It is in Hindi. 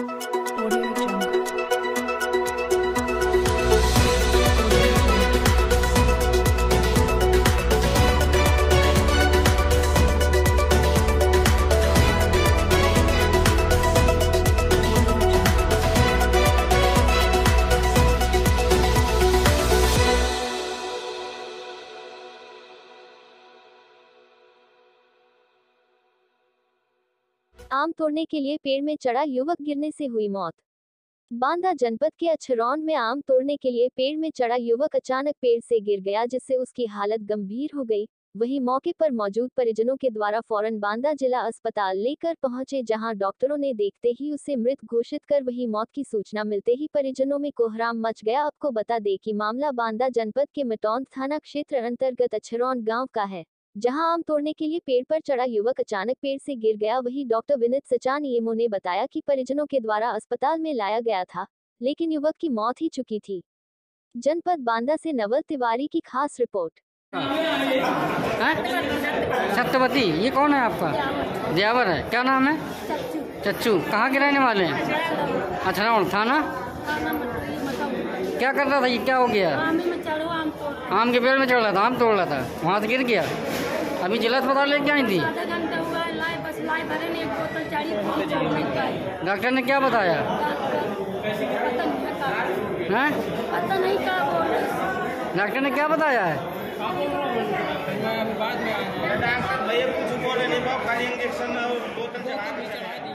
Audio Jungle. आम तोड़ने के लिए पेड़ में चढ़ा युवक गिरने से हुई मौत। बांदा जनपद के अछरौन में आम तोड़ने के लिए पेड़ में चढ़ा युवक अचानक पेड़ से गिर गया, जिससे उसकी हालत गंभीर हो गई। वहीं मौके पर मौजूद परिजनों के द्वारा फौरन बांदा जिला अस्पताल लेकर पहुंचे, जहां डॉक्टरों ने देखते ही उसे मृत घोषित कर वहीं मौत की सूचना मिलते ही परिजनों में कोहराम मच गया। आपको बता दें कि मामला बांदा जनपद के मटौंद थाना क्षेत्र अंतर्गत अछरौन गांव का है, जहां आम तोड़ने के लिए पेड़ पर चढ़ा युवक अचानक पेड़ से गिर गया। वहीं डॉक्टर विनीत सचान ईएमओ ने बताया कि परिजनों के द्वारा अस्पताल में लाया गया था, लेकिन युवक की मौत ही चुकी थी। जनपद बांदा से नवल तिवारी की खास रिपोर्ट। सत्यवती, ये कौन है आपका? देवर है। क्या नाम है? चच्चू। कहाँ के रहने वाले हैं? अछरौन थाना। क्या कर रहा था? ये क्या हो गया? आम के पेड़ में चढ़ रहा था, आम तोड़ रहा था, वहाँ से गिर गया। अभी जिला अस्पताल लेके आई थी। डॉक्टर ने क्या बताया? हैं? डॉक्टर ने क्या बताया है? भैया कुछ बोले नहीं, खाली इंजेक्शन और बोतल चढ़ा